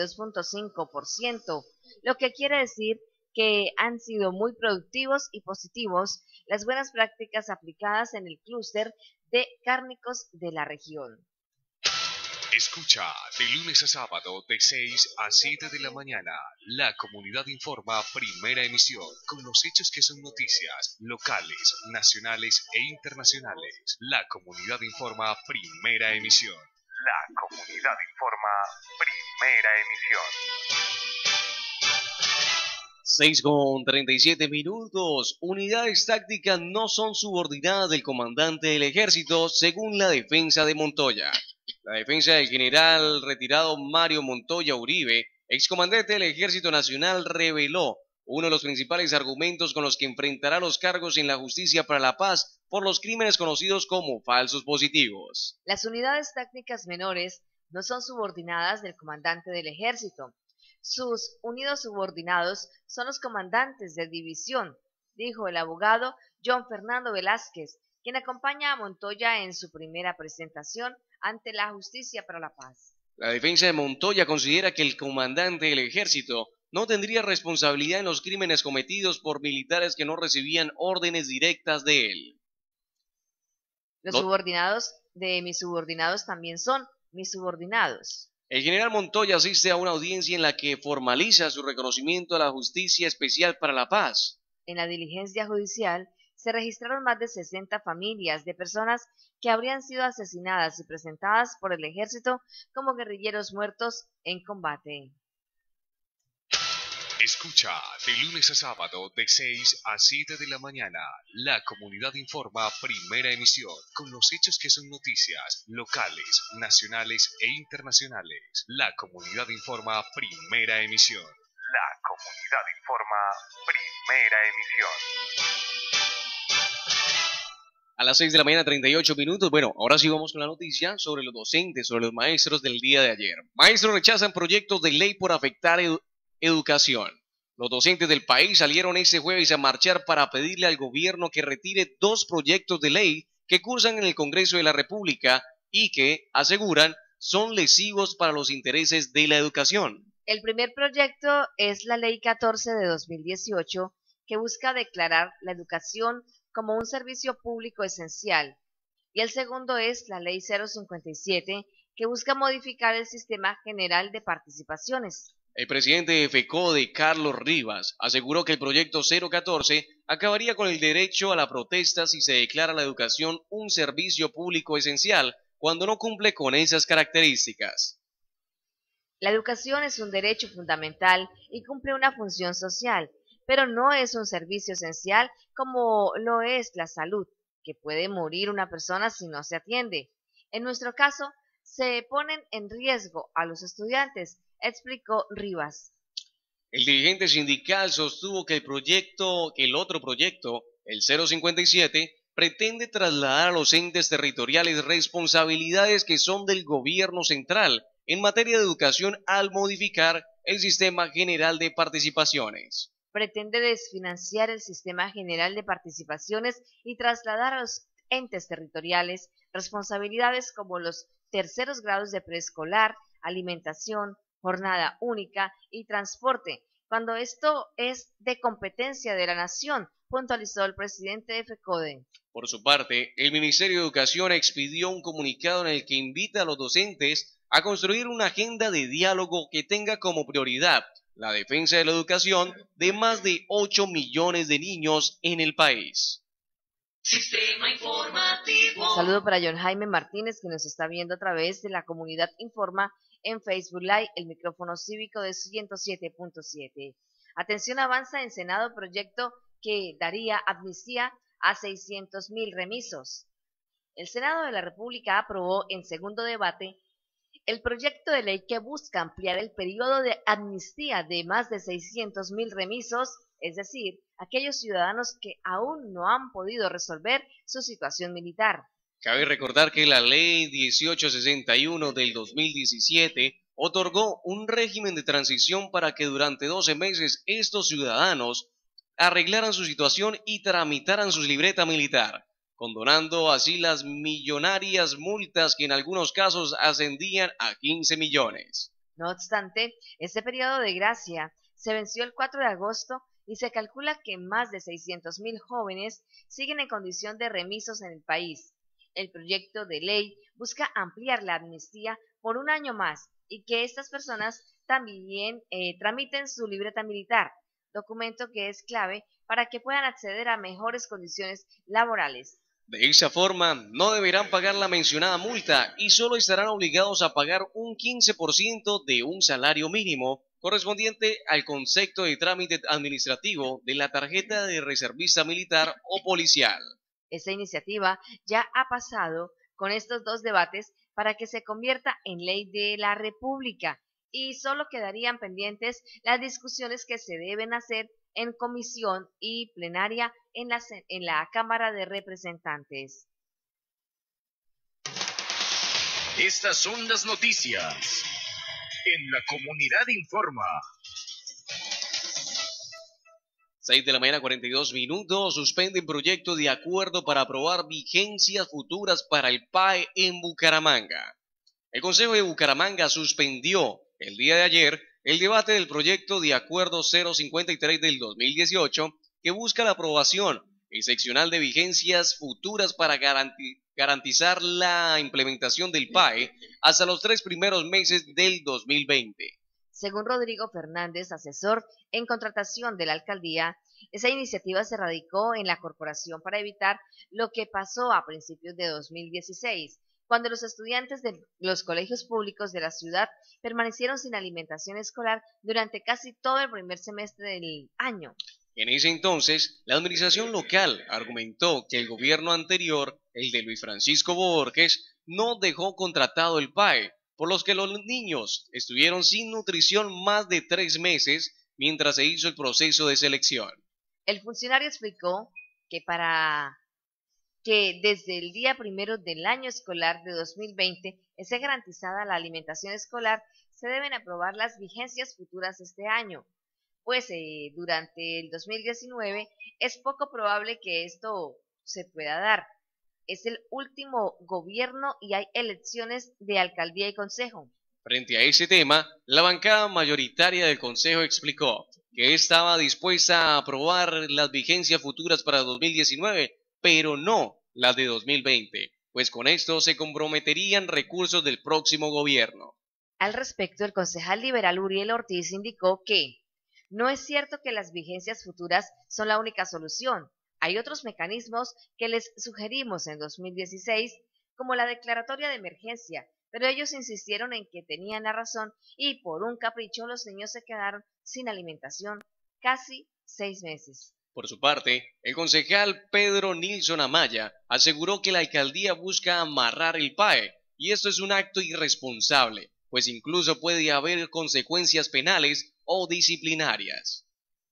52.5%, lo que quiere decir que han sido muy productivos y positivos las buenas prácticas aplicadas en el clúster de cárnicos de la región. Escucha de lunes a sábado de 6 a 7 de la mañana. La Comunidad Informa, primera emisión, con los hechos que son noticias locales, nacionales e internacionales. La Comunidad Informa, primera emisión. La Comunidad Informa, primera emisión. 6:37 minutos. Unidades tácticas no son subordinadas del comandante del ejército, según la defensa de Montoya. La defensa del general retirado Mario Montoya Uribe, excomandante del Ejército Nacional, reveló uno de los principales argumentos con los que enfrentará los cargos en la Justicia para la Paz por los crímenes conocidos como falsos positivos. Las unidades tácticas menores no son subordinadas del comandante del ejército. Sus unidos subordinados son los comandantes de división, dijo el abogado John Fernando Velázquez, quien acompaña a Montoya en su primera presentación ante la Justicia para la Paz. La defensa de Montoya considera que el comandante del ejército no tendría responsabilidad en los crímenes cometidos por militares que no recibían órdenes directas de él. Los subordinados de mis subordinados también son mis subordinados. El general Montoya asiste a una audiencia en la que formaliza su reconocimiento a la Justicia Especial para la Paz. En la diligencia judicial se registraron más de 60 familias de personas que habrían sido asesinadas y presentadas por el ejército como guerrilleros muertos en combate. Escucha de lunes a sábado de 6 a 7 de la mañana. La Comunidad Informa, primera emisión, con los hechos que son noticias locales, nacionales e internacionales. La Comunidad Informa, primera emisión. La Comunidad Informa, primera emisión. A las 6 de la mañana, 38 minutos. Bueno, ahora sí vamos con la noticia sobre los docentes, sobre los maestros del día de ayer. Maestros rechazan proyectos de ley por afectar educación. Los docentes del país salieron este jueves a marchar para pedirle al gobierno que retire 2 proyectos de ley que cursan en el Congreso de la República y que, aseguran, son lesivos para los intereses de la educación. El primer proyecto es la Ley 14 de 2018, que busca declarar la educación como un servicio público esencial, y el segundo es la Ley 057, que busca modificar el Sistema General de Participaciones. El presidente de FECODE, Carlos Rivas, aseguró que el proyecto 014 acabaría con el derecho a la protesta si se declara la educación un servicio público esencial cuando no cumple con esas características. La educación es un derecho fundamental y cumple una función social, pero no es un servicio esencial como lo es la salud, que puede morir una persona si no se atiende. En nuestro caso, se ponen en riesgo a los estudiantes, explicó Rivas. El dirigente sindical sostuvo que el otro proyecto, el 057, pretende trasladar a los entes territoriales responsabilidades que son del gobierno central en materia de educación al modificar el sistema general de participaciones. Pretende desfinanciar el sistema general de participaciones y trasladar a los entes territoriales responsabilidades como los terceros grados de preescolar, alimentación, jornada única y transporte, cuando esto es de competencia de la nación, puntualizó el presidente de FECODE. Por su parte, el Ministerio de Educación expidió un comunicado en el que invita a los docentes a construir una agenda de diálogo que tenga como prioridad la defensa de la educación de más de 8 millones de niños en el país. Sistema informativo. Saludo para John Jaime Martínez, que nos está viendo a través de la comunidad Informa en Facebook Live, el micrófono cívico de 107.7. Atención, avanza en Senado proyecto que daría amnistía a 600.000 remisos. El Senado de la República aprobó en segundo debate el proyecto de ley que busca ampliar el periodo de amnistía de más de 600.000 remisos, es decir, aquellos ciudadanos que aún no han podido resolver su situación militar. Cabe recordar que la Ley 1861 del 2017 otorgó un régimen de transición para que durante 12 meses estos ciudadanos arreglaran su situación y tramitaran su libreta militar, condonando así las millonarias multas que en algunos casos ascendían a 15 millones. No obstante, este periodo de gracia se venció el 4 de agosto y se calcula que más de 600.000 jóvenes siguen en condición de remisos en el país. El proyecto de ley busca ampliar la amnistía por un año más y que estas personas también tramiten su libreta militar, documento que es clave para que puedan acceder a mejores condiciones laborales. De esa forma, no deberán pagar la mencionada multa y solo estarán obligados a pagar un 15% de un salario mínimo correspondiente al concepto de trámite administrativo de la tarjeta de reservista militar o policial. Esta iniciativa ya ha pasado con estos dos debates para que se convierta en ley de la República y solo quedarían pendientes las discusiones que se deben hacer en comisión y plenaria en la Cámara de Representantes. Estas son las noticias en la Comunidad Informa. 6 de la mañana, 42 minutos. Suspenden proyecto de acuerdo para aprobar vigencias futuras para el PAE en Bucaramanga. El Consejo de Bucaramanga suspendió el día de ayer el debate del proyecto de acuerdo 053 del 2018 que busca la aprobación excepcional de vigencias futuras para garantizar la implementación del PAE hasta los 3 primeros meses del 2020. Según Rodrigo Fernández, asesor en contratación de la alcaldía, esa iniciativa se radicó en la corporación para evitar lo que pasó a principios de 2016, cuando los estudiantes de los colegios públicos de la ciudad permanecieron sin alimentación escolar durante casi todo el primer semestre del año. En ese entonces, la administración local argumentó que el gobierno anterior, el de Luis Francisco Borges, no dejó contratado el PAE, por los que los niños estuvieron sin nutrición más de 3 meses mientras se hizo el proceso de selección. El funcionario explicó que desde el día primero del año escolar de 2020 esté garantizada la alimentación escolar, se deben aprobar las vigencias futuras este año, pues durante el 2019 es poco probable que esto se pueda dar. Es el último gobierno y hay elecciones de alcaldía y consejo. Frente a ese tema, la bancada mayoritaria del consejo explicó que estaba dispuesta a aprobar las vigencias futuras para 2019, pero no las de 2020, pues con esto se comprometerían recursos del próximo gobierno. Al respecto, el concejal liberal Uriel Ortiz indicó que no es cierto que las vigencias futuras son la única solución. Hay otros mecanismos que les sugerimos en 2016, como la declaratoria de emergencia, pero ellos insistieron en que tenían la razón y por un capricho los niños se quedaron sin alimentación casi 6 meses. Por su parte, el concejal Pedro Nilsson Amaya aseguró que la alcaldía busca amarrar el PAE, y esto es un acto irresponsable, pues incluso puede haber consecuencias penales o disciplinarias.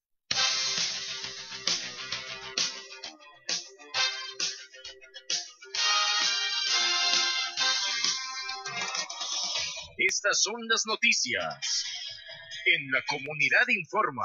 Estas son las noticias en La Comunidad Informa.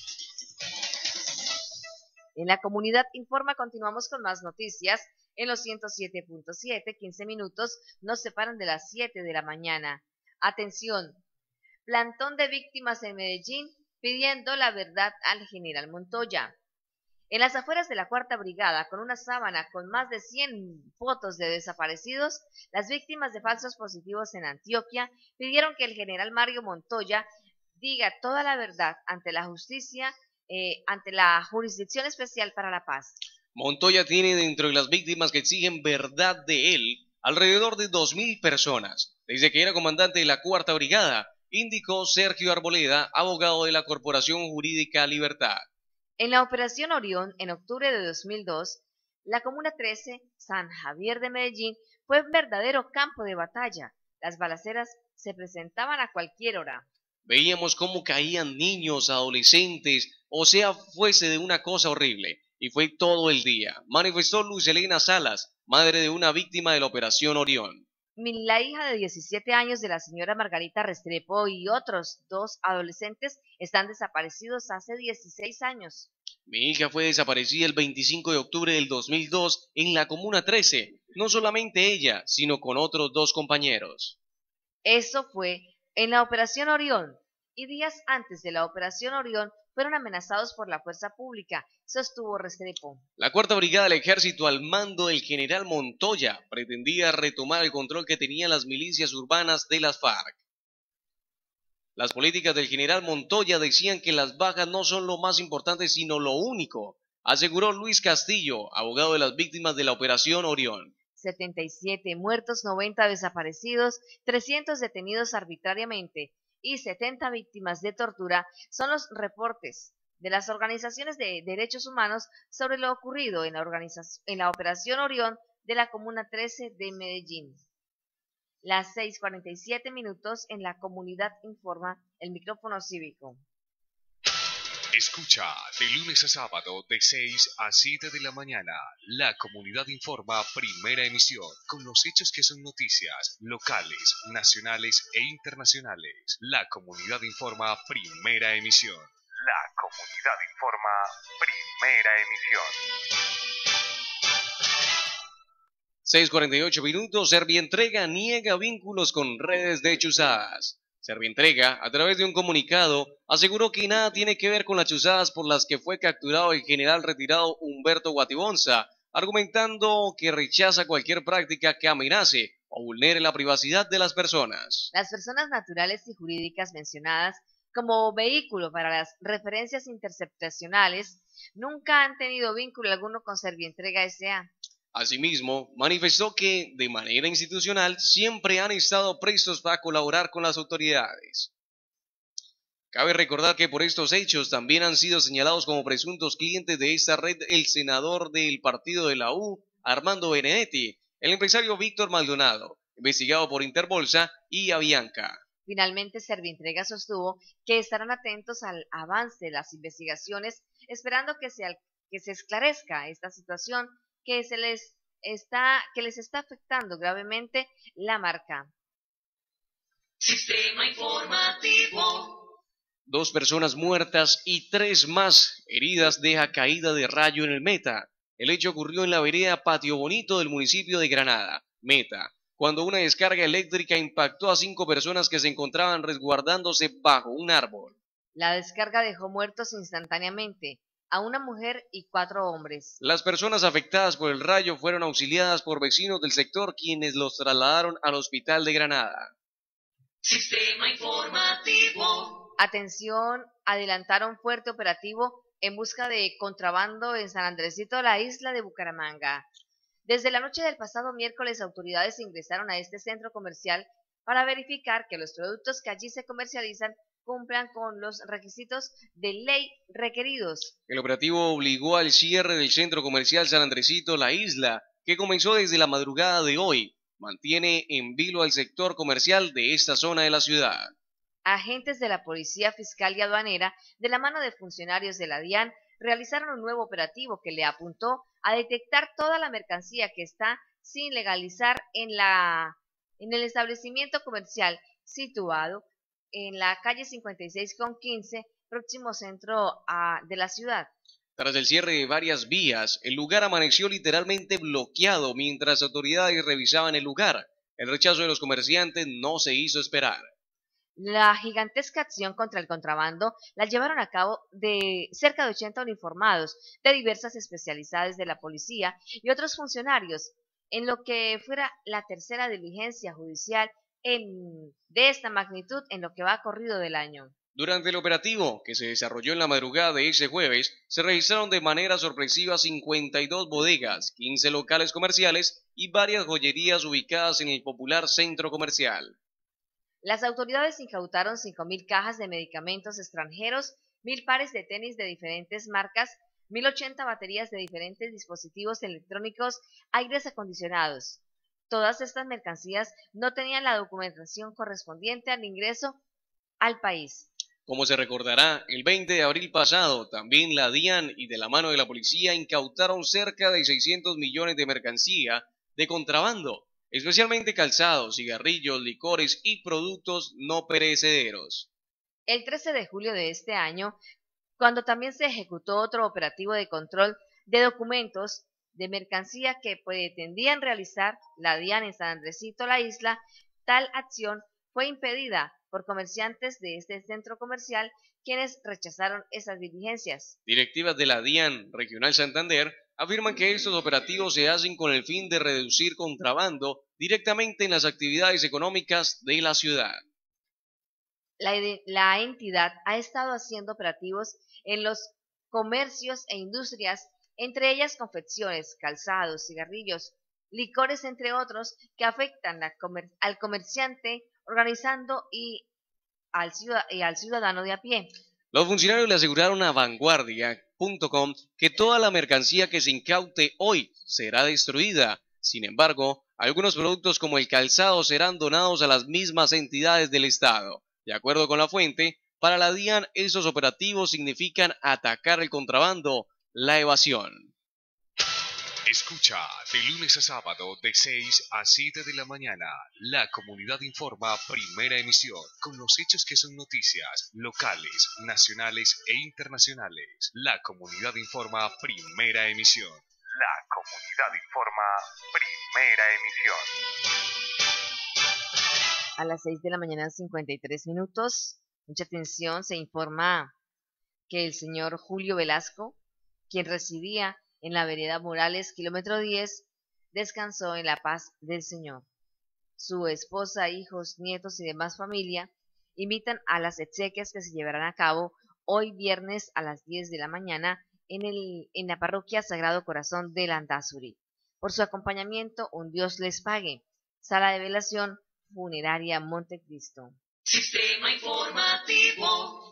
En La Comunidad Informa continuamos con más noticias en los 107.7, 15 minutos nos separan de las 7 de la mañana. Atención, plantón de víctimas en Medellín pidiendo la verdad al general Montoya. En las afueras de la Cuarta Brigada, con una sábana con más de 100 fotos de desaparecidos, las víctimas de falsos positivos en Antioquia pidieron que el general Mario Montoya diga toda la verdad ante la justicia, ante la Jurisdicción Especial para la Paz. Montoya tiene dentro de las víctimas que exigen verdad de él alrededor de 2.000 personas, desde que era comandante de la Cuarta Brigada, indicó Sergio Arboleda, abogado de la Corporación Jurídica Libertad. En la Operación Orión, en octubre de 2002, la Comuna 13, San Javier de Medellín, fue un verdadero campo de batalla. Las balaceras se presentaban a cualquier hora. Veíamos cómo caían niños, adolescentes, o sea, fuese de una cosa horrible, y fue todo el día, manifestó Luz Elena Salas, madre de una víctima de la Operación Orión. La hija de 17 años de la señora Margarita Restrepo y otros 2 adolescentes están desaparecidos hace 16 años. Mi hija fue desaparecida el 25 de octubre del 2002 en la Comuna 13, no solamente ella, sino con otros 2 compañeros. Eso fue en la Operación Orión, y días antes de la Operación Orión fueron amenazados por la fuerza pública, sostuvo Restrepo. La Cuarta Brigada del Ejército al mando del general Montoya pretendía retomar el control que tenían las milicias urbanas de las FARC. Las políticas del general Montoya decían que las bajas no son lo más importante sino lo único, aseguró Luis Castillo, abogado de las víctimas de la Operación Orión. 77 muertos, 90 desaparecidos, 300 detenidos arbitrariamente y 70 víctimas de tortura son los reportes de las organizaciones de derechos humanos sobre lo ocurrido en la Operación Orión de la Comuna 13 de Medellín. Las 6:47 minutos en La Comunidad Informa, el micrófono cívico. Escucha de lunes a sábado de 6 a 7 de la mañana. La Comunidad Informa, primera emisión, con los hechos que son noticias locales, nacionales e internacionales. La Comunidad Informa, primera emisión. La Comunidad Informa, primera emisión. 6:48 minutos, Servientrega niega vínculos con redes de chuzadas. Servientrega, a través de un comunicado, aseguró que nada tiene que ver con las chuzadas por las que fue capturado el general retirado Humberto Guatibonza, argumentando que rechaza cualquier práctica que amenace o vulnere la privacidad de las personas. Las personas naturales y jurídicas mencionadas como vehículo para las referencias interceptacionales nunca han tenido vínculo alguno con Servientrega S.A. Asimismo, manifestó que, de manera institucional, siempre han estado prestos para colaborar con las autoridades. Cabe recordar que por estos hechos también han sido señalados como presuntos clientes de esta red el senador del partido de la U, Armando Benedetti, el empresario Víctor Maldonado, investigado por Interbolsa y Avianca. Finalmente, Servientrega sostuvo que estarán atentos al avance de las investigaciones, esperando que se esclarezca esta situación que les está afectando gravemente la marca. Sistema informativo. 2 personas muertas y 3 más heridas deja caída de rayo en el Meta. El hecho ocurrió en la vereda Patio Bonito del municipio de Granada, Meta, cuando una descarga eléctrica impactó a 5 personas que se encontraban resguardándose bajo un árbol. La descarga dejó muertos instantáneamente a una mujer y 4 hombres. Las personas afectadas por el rayo fueron auxiliadas por vecinos del sector quienes los trasladaron al hospital de Granada. Sistema informativo. Atención, adelantaron fuerte operativo en busca de contrabando en San Andresito, la isla de Bucaramanga. Desde la noche del pasado miércoles, autoridades ingresaron a este centro comercial para verificar que los productos que allí se comercializan cumplan con los requisitos de ley requeridos. El operativo obligó al cierre del centro comercial San Andresito, la isla, que comenzó desde la madrugada de hoy. Mantiene en vilo al sector comercial de esta zona de la ciudad. Agentes de la Policía Fiscal y Aduanera, de la mano de funcionarios de la DIAN, realizaron un nuevo operativo que le apuntó a detectar toda la mercancía que está sin legalizar en el establecimiento comercial situado en la calle 56 con 15, próximo centro de la ciudad. Tras el cierre de varias vías, el lugar amaneció literalmente bloqueado mientras autoridades revisaban el lugar. El rechazo de los comerciantes no se hizo esperar. La gigantesca acción contra el contrabando la llevaron a cabo de cerca de 80 uniformados de diversas especialidades de la policía y otros funcionarios, en lo que fuera la tercera diligencia judicial de esta magnitud en lo que va corrido del año. Durante el operativo, que se desarrolló en la madrugada de ese jueves, se registraron de manera sorpresiva 52 bodegas, 15 locales comerciales y varias joyerías ubicadas en el popular centro comercial. Las autoridades incautaron 5.000 cajas de medicamentos extranjeros, 1.000 pares de tenis de diferentes marcas, 1.080 baterías de diferentes dispositivos electrónicos, aires acondicionados. Todas estas mercancías no tenían la documentación correspondiente al ingreso al país. Como se recordará, el 20 de abril pasado, también la DIAN y de la mano de la policía incautaron cerca de 600 millones de mercancía de contrabando, especialmente calzados, cigarrillos, licores y productos no perecederos. El 13 de julio de este año, cuando también se ejecutó otro operativo de control de documentos de mercancía que pretendían realizar la DIAN en San Andresito, la isla, tal acción fue impedida por comerciantes de este centro comercial, quienes rechazaron esas diligencias. Directivas de la DIAN Regional Santander afirman que estos operativos se hacen con el fin de reducir contrabando directamente en las actividades económicas de la ciudad. La entidad ha estado haciendo operativos en los comercios e industrias, entre ellas confecciones, calzados, cigarrillos, licores, entre otros, que afectan al comerciante, organizando y al ciudadano de a pie. Los funcionarios le aseguraron a Vanguardia.com que toda la mercancía que se incaute hoy será destruida. Sin embargo, algunos productos como el calzado serán donados a las mismas entidades del Estado. De acuerdo con la fuente, para la DIAN esos operativos significan atacar el contrabando, la evasión. Escucha de lunes a sábado de 6 a 7 de la mañana. La Comunidad Informa, primera emisión, con los hechos que son noticias locales, nacionales e internacionales. La Comunidad Informa, primera emisión. La Comunidad Informa, primera emisión. A las 6 de la mañana, 53 minutos. Mucha atención, se informa que el señor Julio Velasco, quien residía en la vereda Morales, kilómetro 10, descansó en la paz del Señor. Su esposa, hijos, nietos y demás familia invitan a las exequias que se llevarán a cabo hoy viernes a las 10 de la mañana en la parroquia Sagrado Corazón de Landazuri. Por su acompañamiento, un Dios les pague. Sala de velación, funeraria Montecristo. Sistema informativo.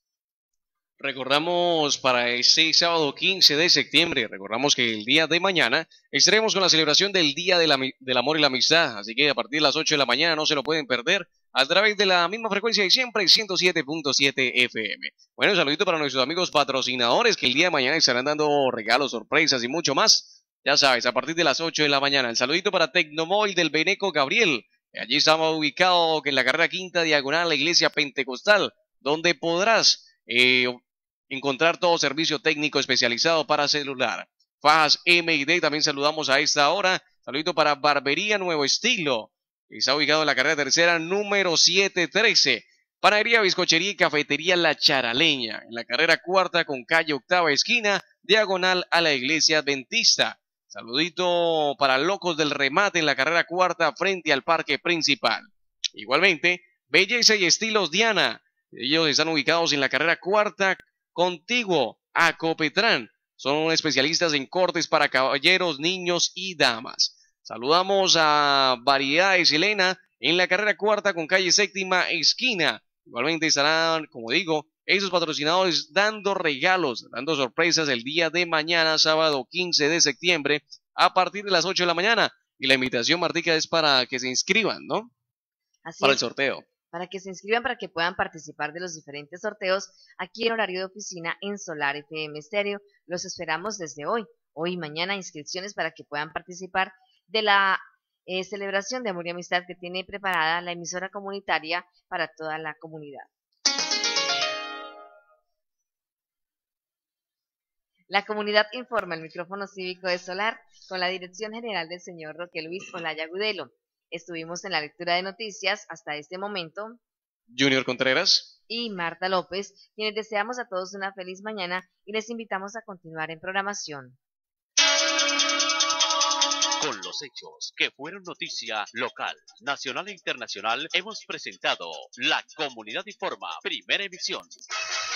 Recordamos para este sábado 15 de septiembre, recordamos que el día de mañana estaremos con la celebración del Día del Amor y la Amistad, así que a partir de las 8 de la mañana no se lo pueden perder a través de la misma frecuencia de siempre, 107.7 FM. Bueno, un saludito para nuestros amigos patrocinadores que el día de mañana estarán dando regalos, sorpresas y mucho más. Ya sabes, a partir de las 8 de la mañana. El saludito para Tecnomóvil del Beneco Gabriel. Allí estamos ubicados en la carrera quinta diagonal a la iglesia pentecostal, donde podrás encontrar todo servicio técnico especializado para celular. Fajas M&D, también saludamos a esta hora. Saludito para Barbería Nuevo Estilo. Está ubicado en la carrera tercera número 713. Panadería, bizcochería y cafetería La Charaleña, en la carrera cuarta con calle octava esquina, diagonal a la iglesia adventista. Saludito para Locos del Remate en la carrera cuarta frente al parque principal. Igualmente, Belleza y Estilos Diana. Ellos están ubicados en la carrera cuarta, contiguo a Copetrán. Son especialistas en cortes para caballeros, niños y damas. Saludamos a Variedades Elena en la carrera cuarta con calle séptima esquina. Igualmente estarán, como digo, esos patrocinadores dando regalos, dando sorpresas el día de mañana, sábado 15 de septiembre, a partir de las 8 de la mañana. Y la invitación, Martica, es para que se inscriban, ¿no? Así Para el es, sorteo. para que se inscriban, para que puedan participar de los diferentes sorteos aquí en horario de oficina en Solar FM Estéreo. Los esperamos desde hoy y mañana, inscripciones para que puedan participar de la celebración de Amor y Amistad que tiene preparada la emisora comunitaria para toda la comunidad. La comunidad informa, el micrófono cívico de Solar, con la dirección general del señor Roque Luis Olaya Gudelo. Estuvimos en la lectura de noticias hasta este momento. Junior Contreras. Y Marta López, quienes deseamos a todos una feliz mañana y les invitamos a continuar en programación. Con los hechos que fueron noticia local, nacional e internacional, hemos presentado La Comunidad Informa, primera emisión.